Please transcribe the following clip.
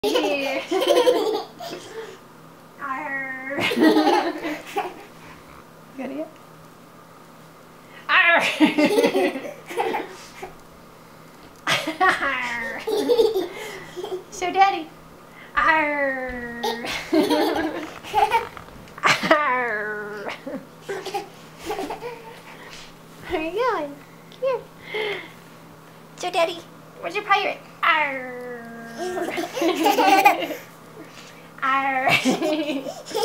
Here. Arr. Got it? Arr. Arr. Show Daddy. Arr. Arr. Where are you going? Come here. Show Daddy. Where's your pirate? Arr. Arr.